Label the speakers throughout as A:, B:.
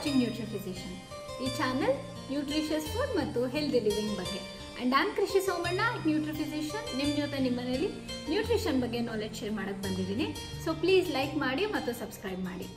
A: Watching nutri physician. ಈ channel nutritious food ಮತ್ತು healthy living ಬಗ್ಗೆ. And I am Krishi Somanna, nutri physician. ನಿಮ್ಮ ಜೊತೆ ನಿಮ್ಮ ಮನೆಯಲ್ಲಿ ನ್ಯೂಟ್ರಿಷನ್ ಬಗ್ಗೆ ನಾಲೆಡ್ಜ್ ಶೇರ್ ಮಾಡೋಕ್ಕೆ ಬಂದಿದ್ದೀನಿ. ಸೊ ಪ್ಲೀಸ್ ಲೈಕ್ ಮಾಡಿ ಮತ್ತು ಸಬ್ಸ್ಕ್ರೈಬ್ ಮಾಡಿ.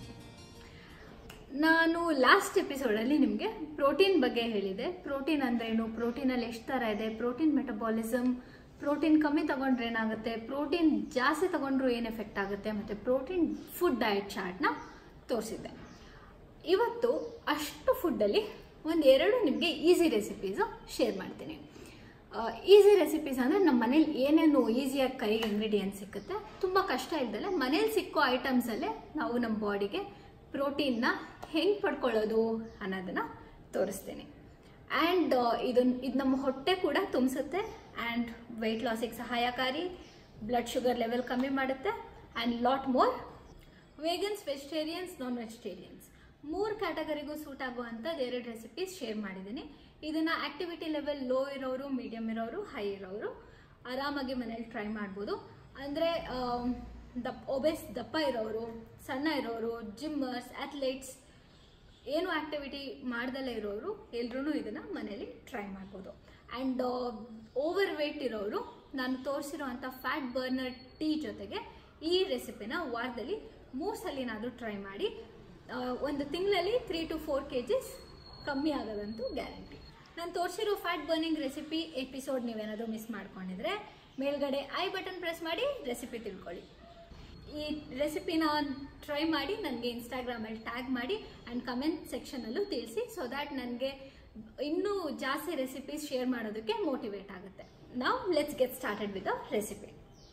A: ನಾನು ಲಾಸ್ಟ್ ಎಪಿಸೋಡಲ್ಲಿ ನಿಮಗೆ ಪ್ರೋಟೀನ್ ಬಗ್ಗೆ ಹೇಳಿದೆ. ಪ್ರೋಟೀನ್ ಅಂದ್ರೇನು, ಪ್ರೋಟೀನಲ್ಲಿ ಎಷ್ಟು ಥರ ಇದೆ, ಪ್ರೋಟೀನ್ ಮೆಟಬಾಲಿಸಮ್, ಪ್ರೋಟೀನ್ ಕಮ್ಮಿ ತಗೊಂಡ್ರೆ ಏನಾಗುತ್ತೆ, ಪ್ರೋಟೀನ್ ಜಾಸ್ತಿ ತಗೊಂಡ್ರೂ ಏನು ಎಫೆಕ್ಟ್ ಆಗುತ್ತೆ, ಮತ್ತು ಪ್ರೋಟೀನ್ ಫುಡ್ ಡಯಟ್ ಚಾರ್ಟ್ನ ತೋರಿಸಿದ್ದೆ. ಇವತ್ತು ಅಷ್ಟು ಫುಡ್ಡಲ್ಲಿ ಒಂದೆರಡು ನಿಮಗೆ ಈಸಿ ರೆಸಿಪೀಸು ಶೇರ್ ಮಾಡ್ತೀನಿ. ಈಸಿ ರೆಸಿಪೀಸ್ ಅಂದರೆ ನಮ್ಮ ಮನೇಲಿ ಏನೇನು ಈಸಿಯಾಗಿ ಕೈಗೆ ಇಂಗ್ರೀಡಿಯೆಂಟ್ಸ್ ಸಿಕ್ಕುತ್ತೆ, ತುಂಬ ಕಷ್ಟ ಇಲ್ದಲೆ ಮನೇಲಿ ಸಿಕ್ಕೋ ಐಟಮ್ಸಲ್ಲೇ ನಾವು ನಮ್ಮ ಬಾಡಿಗೆ ಪ್ರೋಟೀನ್ನ ಹೆಂಗೆ ಪಡ್ಕೊಳ್ಳೋದು ಅನ್ನೋದನ್ನು ತೋರಿಸ್ತೀನಿ. ಆ್ಯಂಡ್ ಇದು ನಮ್ಮ ಹೊಟ್ಟೆ ಕೂಡ ತುಂಬಿಸುತ್ತೆ ಆ್ಯಂಡ್ ವೆಯ್ಟ್ ಲಾಸಿಗೆ ಸಹಾಯಕಾರಿ, ಬ್ಲಡ್ ಶುಗರ್ ಲೆವೆಲ್ ಕಮ್ಮಿ ಮಾಡುತ್ತೆ and lot more. Vegans, vegetarians, non vegetarians 3 ಕ್ಯಾಟಗರಿಗೂ ಸೂಟ್ ಆಗುವಂಥದ್ದು 2 ರೆಸಿಪೀಸ್ ಶೇರ್ ಮಾಡಿದ್ದೀನಿ. ಇದನ್ನು ಆ್ಯಕ್ಟಿವಿಟಿ ಲೆವೆಲ್ ಲೋ ಇರೋರು, ಮೀಡಿಯಮ್ ಇರೋರು, ಹೈ ಇರೋರು ಆರಾಮಾಗಿ ಮನೇಲಿ ಟ್ರೈ ಮಾಡ್ಬೋದು. ಅಂದರೆ ದಪ್ಪ ಇರೋರು, ಸಣ್ಣ ಇರೋರು, ಜಿಮ್ಮರ್ಸ್, ಅಥ್ಲೇಟ್ಸ್, ಏನು ಆ್ಯಕ್ಟಿವಿಟಿ ಮಾಡ್ದಲೇ ಇರೋರು ಎಲ್ಲರೂ ಇದನ್ನು ಮನೇಲಿ ಟ್ರೈ ಮಾಡ್ಬೋದು. ಆ್ಯಂಡ್ ಓವರ್ ವೇಟ್ ಇರೋರು ನಾನು ತೋರಿಸಿರೋವಂಥ ಫ್ಯಾಟ್ ಬರ್ನರ್ ಟೀ ಜೊತೆಗೆ ಈ ರೆಸಿಪಿನ ವಾರದಲ್ಲಿ 3 ಸಲಿನಾದರೂ ಟ್ರೈ ಮಾಡಿ. ಒಂದು ತಿಂಗಳಲ್ಲಿ 3 to 4 kgs ಕಮ್ಮಿ ಆಗೋದಂತೂ ಗ್ಯಾರಂಟಿ. ನಾನು ತೋರಿಸಿರೋ ಫ್ಯಾಟ್ ಬರ್ನಿಂಗ್ ರೆಸಿಪಿ ಎಪಿಸೋಡ್ ನೀವೇನಾದರೂ ಮಿಸ್ ಮಾಡ್ಕೊಂಡಿದ್ರೆ ಮೇಲ್ಗಡೆ ಐ ಬಟನ್ ಪ್ರೆಸ್ ಮಾಡಿ ರೆಸಿಪಿ ತಿಳ್ಕೊಳ್ಳಿ. ಈ ರೆಸಿಪಿನ ಟ್ರೈ ಮಾಡಿ ನನಗೆ ಇನ್ಸ್ಟಾಗ್ರಾಮಲ್ಲಿ ಟ್ಯಾಗ್ ಮಾಡಿ ಆ್ಯಂಡ್ ಕಮೆಂಟ್ ಸೆಕ್ಷನಲ್ಲೂ ತಿಳಿಸಿ, ಸೊ ದ್ಯಾಟ್ ನನಗೆ ಇನ್ನೂ ಜಾಸ್ತಿ ರೆಸಿಪೀಸ್ ಶೇರ್ ಮಾಡೋದಕ್ಕೆ ಮೋಟಿವೇಟ್ ಆಗುತ್ತೆ. ನಾವು let's get started with a recipe.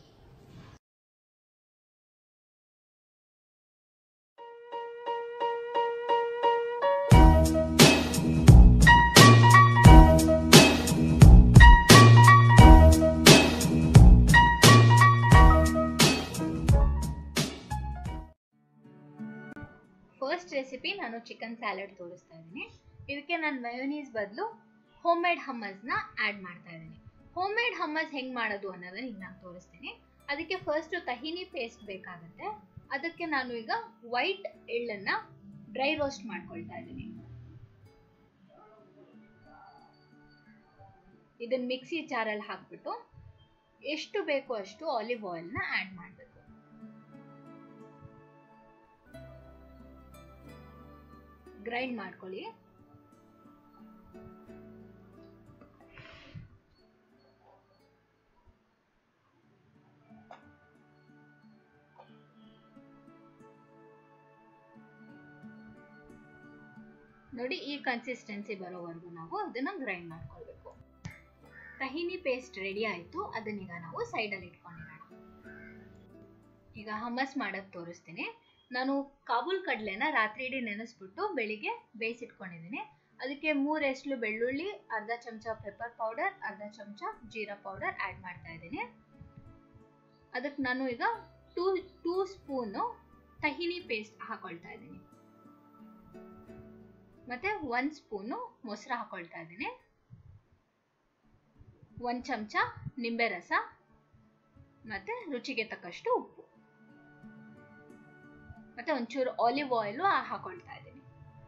A: First recipe ನಾನು ಚಿಕನ್ ಸ್ಯಾಲಡ್ ತೋರಿಸ್ತಾ ಇದ್ದೀನಿ. ಇದಕ್ಕೆ ನಾನು ಮಯೋನೀಸ್ ಬದಲು ಹೋಮ್ ಮೇಡ್ ಹಮ್ಮಸ್ನ ಆ್ಯಡ್ ಮಾಡ್ತಾ ಇದ್ದೀನಿ. ಹೋಮ್ ಮೇಡ್ ಹಮ್ಮಸ್ ಹೆಂಗೆ ಮಾಡೋದು ಅನ್ನೋದನ್ನ ಈಗ ನಾನು ತೋರಿಸ್ತೀನಿ. ಅದಕ್ಕೆ ಫಸ್ಟು ತಹಿನಿ ಪೇಸ್ಟ್ ಬೇಕಾಗುತ್ತೆ. ಅದಕ್ಕೆ ನಾನು ಈಗ ವೈಟ್ ಎಳ್ಳನ್ನು ಡ್ರೈ ರೋಸ್ಟ್ ಮಾಡ್ಕೊಳ್ತಾ ಇದ್ದೀನಿ. ಇದನ್ನ ಮಿಕ್ಸಿ ಜಾರಲ್ಲಿ ಹಾಕ್ಬಿಟ್ಟು ಎಷ್ಟು ಬೇಕೋ ಅಷ್ಟು ಆಲಿವ್ ಆಯಿಲ್ನ ಆ್ಯಡ್ ಮಾಡಬೇಕು. ಗ್ರೈಂಡ್ ಮಾಡ್ಕೊಳ್ಳಿ. ನೋಡಿ, ಈ ಕನ್ಸಿಸ್ಟೆನ್ಸಿ ಬರೋವರೆಗೂ ನಾವು ಅದನ್ನ ಗ್ರೈಂಡ್ ಮಾಡ್ಕೊಳ್ಬೇಕು. ತಹಿನಿ ಪೇಸ್ಟ್ ರೆಡಿ ಆಯ್ತು. ಅದನ್ನೀಗ ನಾವು ಸೈಡಲ್ಲಿ ಇಟ್ಕೊಂಡಿರೋಣ. ಈಗ ಹಮ್ಮಸ್ ಮಾಡೋದು ತೋರಿಸ್ತೀನಿ. ನಾನು ಕಾಬೂಲ್ ಕಡಲೆನ ರಾತ್ರಿ ಇಡೀ ನೆನೆಸ್ಬಿಟ್ಟು ಬೆಳಿಗ್ಗೆ ಬೇಯಿಸಿಟ್ಕೊಂಡಿದ್ದೀನಿ. ಅದಕ್ಕೆ 3 ಎಸ್ಲು ಬೆಳ್ಳುಳ್ಳಿ, ಅರ್ಧ ಚಮಚ ಪೆಪ್ಪರ್ ಪೌಡರ್, ಅರ್ಧ ಚಮಚ ಜೀರಾ ಪೌಡರ್ ಆ್ಯಡ್ ಮಾಡ್ತಾ ಇದ್ದೀನಿ. ಅದಕ್ಕೆ ನಾನು ಈಗ 2 ಸ್ಪೂನು ತಹಿನಿ ಪೇಸ್ಟ್ ಹಾಕೊಳ್ತಾ ಇದ್ದೀನಿ. ಮತ್ತೆ 1 ಸ್ಪೂನು ಮೊಸರು ಹಾಕೊಳ್ತಾ ಇದ್ದೀನಿ. 1 ಚಮಚ ನಿಂಬೆ ರಸ, ಮತ್ತೆ ರುಚಿಗೆ ತಕ್ಕಷ್ಟು ಉಪ್ಪು, ಮತ್ತೆ ಒಂಚೂರು ಆಲಿವ್ ಆಯಿಲ್ ಹಾಕೊಳ್ತಾ ಇದ್ದೀನಿ.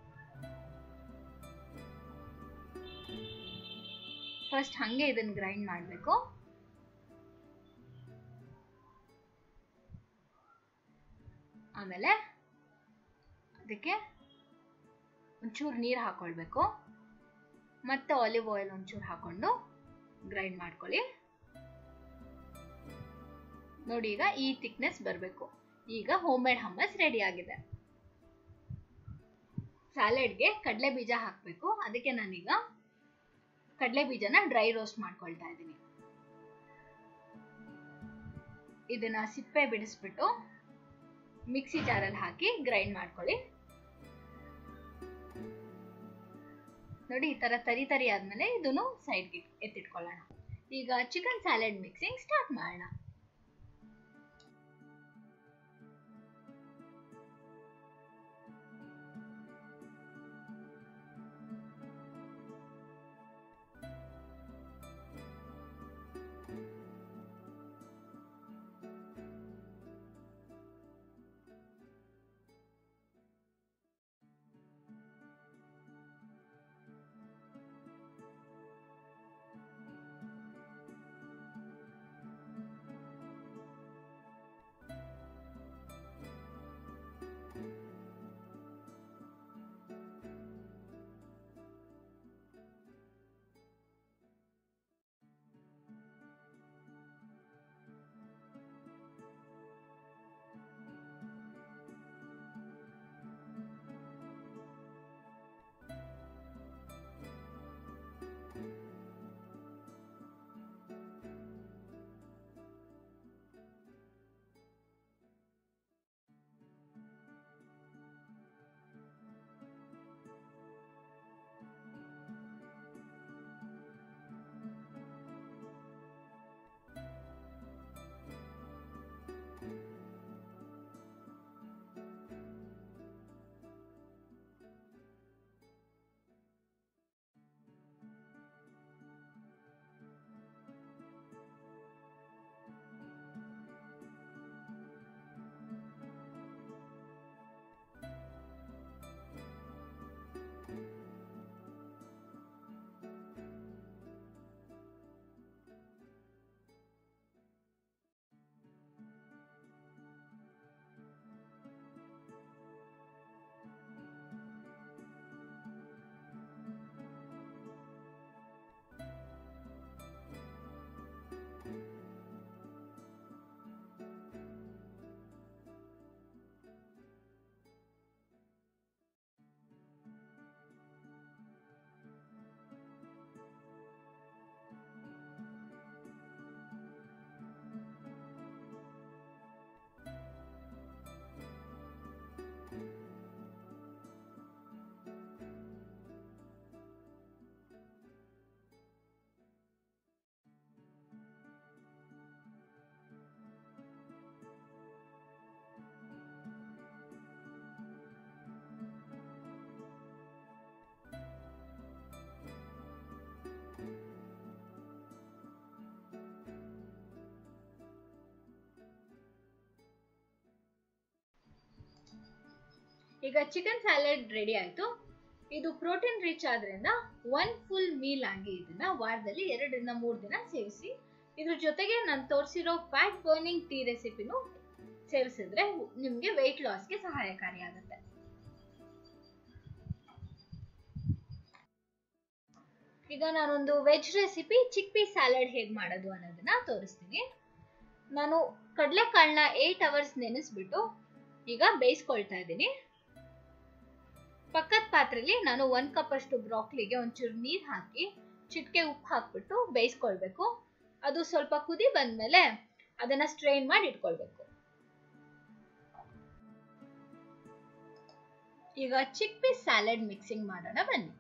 A: ಫಸ್ಟ್ ಹಂಗೆ ಇದನ್ನ ಗ್ರೈಂಡ್ ಮಾಡಬೇಕು. ಆಮೇಲೆ ಅದಕ್ಕೆ ಒಂಚೂರು ನೀರು ಹಾಕೊಳ್ಬೇಕು. ಮತ್ತೆ ಆಲಿವ್ ಆಯಿಲ್ ಒಂಚೂರು ಹಾಕೊಂಡು ಗ್ರೈಂಡ್ ಮಾಡ್ಕೊಳ್ಳಿ. ನೋಡಿ, ಈಗ ಈ ಥಿಕ್ನೆಸ್ ಬರಬೇಕು. ಈಗ ಹೋಮ್ ಮೇಡ್ ಹಮ್ಮಸ್ ರೆಡಿ ಆಗಿದೆ. ಸ್ಯಾಲೆಡ್ಗೆ ಕಡಲೆ ಬೀಜ ಹಾಕಬೇಕು. ಅದಕ್ಕೆ ನಾನೀಗ ಕಡಲೆ ಬೀಜನ ಡ್ರೈ ರೋಸ್ಟ್ ಮಾಡ್ಕೊಳ್ತಾ ಇದ್ದೀನಿ. ಇದನ್ನ ಸಿಪ್ಪೆ ಬಿಡಿಸ್ಬಿಟ್ಟು ಮಿಕ್ಸಿ ಜಾರಲ್ಲಿ ಹಾಕಿ ಗ್ರೈಂಡ್ ಮಾಡ್ಕೊಳ್ಳಿ. ನೋಡಿ, ಈ ತರ ತರಿ ಆದ್ಮೇಲೆ ಇದನ್ನು ಸೈಡ್ಗೆ ಎತ್ತಿಟ್ಕೊಳ್ಳೋಣ. ಈಗ ಚಿಕನ್ ಸ್ಯಾಲೆಡ್ ಮಿಕ್ಸಿಂಗ್ ಸ್ಟಾರ್ಟ್ ಮಾಡೋಣ. ಈಗ ಚಿಕನ್ ಸ್ಯಾಲಡ್ ರೆಡಿ ಆಯ್ತು. ಇದು ಪ್ರೋಟೀನ್ ರಿಚ್ ಆದ್ರಿಂದ 1 ಫುಲ್ ಮೀಲ್ ಆಗಿ ಇದನ್ನ ವಾರದಲ್ಲಿ 2 ರಿಂದ 3 ದಿನ ಸೇವಿಸಿ. ಇದ್ರ ಜೊತೆಗೆ ನಾನು ತೋರಿಸಿರೋ ಫ್ಯಾಟ್ ಬರ್ನಿಂಗ್ ಟೀ ರೆಸಿಪಿನೂ ಸೇವಿಸಿದ್ರೆ ನಿಮ್ಗೆ ವೆಯ್ಟ್ ಲಾಸ್ಗೆ ಸಹಾಯಕಾರಿಯಾಗುತ್ತೆ. ಈಗ ನಾನೊಂದು veg recipe chickpeas salad ಹೇಗೆ ಮಾಡೋದು ಅನ್ನೋದನ್ನ ತೋರಿಸ್ತೀನಿ. ನಾನು ಕಡಲೆಕಾಳನ್ನ 8 ಅವರ್ಸ್ ನೆನೆಸ್ಬಿಟ್ಟು ಈಗ ಬೇಯಿಸ್ಕೊಳ್ತಾ ಇದ್ದೀನಿ. ಪಕ್ಕದ ಪಾತ್ರೆಯಲ್ಲಿ ನಾನು 1 ಕಪ್ ಅಷ್ಟು ಬ್ರಾಕ್ಲಿಗೆ ಒಂಚೂರು ನೀರು ಹಾಕಿ ಚಿಟಿಕೆ ಉಪ್ಪು ಹಾಕ್ಬಿಟ್ಟು ಬೇಯಿಸ್ಕೊಳ್ಬೇಕು. ಅದು ಸ್ವಲ್ಪ ಕುದಿ ಬಂದ್ಮೇಲೆ ಅದನ್ನ ಸ್ಟ್ರೈನ್ ಮಾಡಿ ಇಟ್ಕೊಳ್ಬೇಕು. ಈಗ ಚಿಕ್ ಪೀಸ್ ಸ್ಯಾಲಡ್ ಮಿಕ್ಸಿಂಗ್ ಮಾಡೋಣ ಬನ್ನಿ.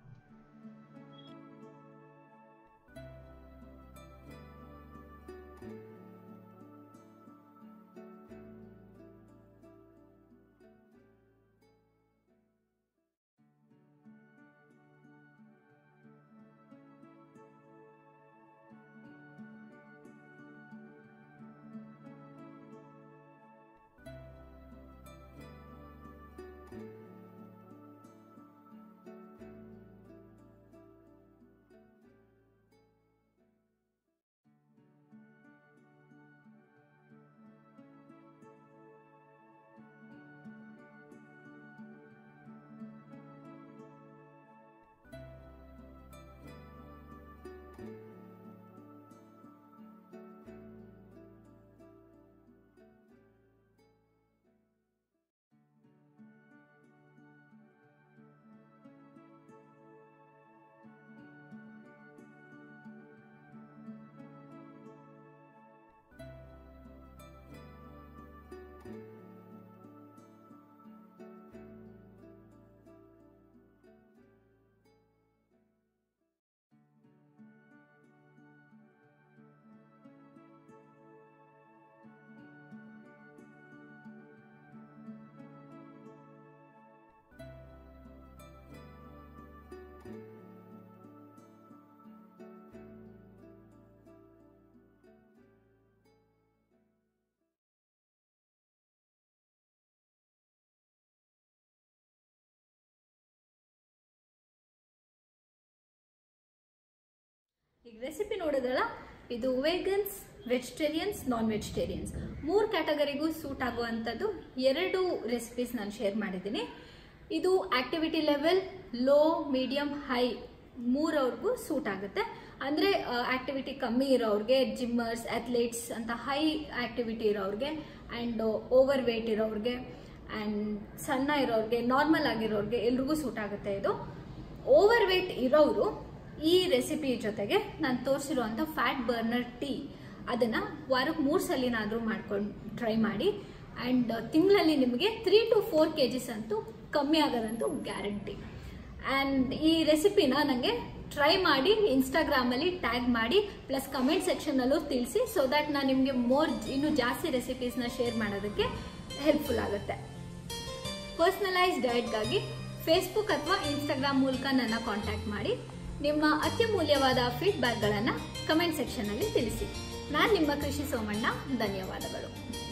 A: ಈಗ ರೆಸಿಪಿ ನೋಡಿದ್ರಲ್ಲ, ಇದು ವೇಗನ್ಸ್, ವೆಜಿಟೇರಿಯನ್ಸ್, ನಾನ್ ವೆಜಿಟೇರಿಯನ್ಸ್ 3 ಕ್ಯಾಟಗರಿಗೂ ಸೂಟ್ ಆಗುವಂಥದ್ದು 2 ರೆಸಿಪೀಸ್ ನಾನು ಶೇರ್ ಮಾಡಿದ್ದೀನಿ. ಇದು activity level low, medium, high 3ಅವ್ರಿಗೂ ಸೂಟ್ ಆಗುತ್ತೆ. ಅಂದರೆ ಆಕ್ಟಿವಿಟಿ ಕಮ್ಮಿ ಇರೋರಿಗೆ, ಜಿಮ್ಮರ್ಸ್, ಅಥ್ಲೀಟ್ಸ್ ಅಂತ ಹೈ ಆಕ್ಟಿವಿಟಿ ಇರೋರಿಗೆ, ಆ್ಯಂಡ್ ಓವರ್ ವೇಟ್ ಇರೋರಿಗೆ, ಆ್ಯಂಡ್ ಸಣ್ಣ ಇರೋರಿಗೆ, ನಾರ್ಮಲ್ ಆಗಿರೋರಿಗೆ ಎಲ್ರಿಗೂ ಸೂಟ್ ಆಗುತ್ತೆ. ಇದು ಓವರ್ ವೇಟ್ ಇರೋರು ಈ ರೆಸಿಪಿ ಜೊತೆಗೆ ನಾನು ತೋರಿಸಿರುವಂಥ ಫ್ಯಾಟ್ ಬರ್ನರ್ ಟೀ ಅದನ್ನು ವಾರಕ್ಕೆ 3 ಸಲಿನಾದರೂ ಮಾಡ್ಕೊಂಡು ಟ್ರೈ ಮಾಡಿ. ಆ್ಯಂಡ್ ತಿಂಗಳಲ್ಲಿ ನಿಮಗೆ 3 to 4 kgs ಅಂತೂ ಕಮ್ಮಿ ಆಗೋದಂತೂ ಗ್ಯಾರಂಟಿ. ಆ್ಯಂಡ್ ಈ ರೆಸಿಪಿನ ನನಗೆ ಟ್ರೈ ಮಾಡಿ ಇನ್ಸ್ಟಾಗ್ರಾಮಲ್ಲಿ ಟ್ಯಾಗ್ ಮಾಡಿ, ಪ್ಲಸ್ ಕಮೆಂಟ್ ಸೆಕ್ಷನಲ್ಲೂ ತಿಳಿಸಿ, ಸೊ ದ್ಯಾಟ್ ನಾನು ನಿಮಗೆ ಇನ್ನೂ ಜಾಸ್ತಿ ರೆಸಿಪೀಸ್ನ ಶೇರ್ ಮಾಡೋದಕ್ಕೆ ಹೆಲ್ಪ್ಫುಲ್ ಆಗುತ್ತೆ. ಪರ್ಸ್ನಲೈಸ್ ಡಯಟ್ಗಾಗಿ ಫೇಸ್ಬುಕ್ ಅಥವಾ ಇನ್ಸ್ಟಾಗ್ರಾಮ್ ಮೂಲಕ ನನ್ನ ಕಾಂಟ್ಯಾಕ್ಟ್ ಮಾಡಿ. ನಿಮ್ಮ ಅತ್ಯಮೂಲ್ಯವಾದ ಫೀಡ್ಬ್ಯಾಕ್ಗಳನ್ನು ಕಮೆಂಟ್ ಸೆಕ್ಷನಲ್ಲಿ ತಿಳಿಸಿ. ನಾನು ನಿಮ್ಮ ಕೃಷಿ ಸೋಮಣ್ಣ. ಧನ್ಯವಾದಗಳು.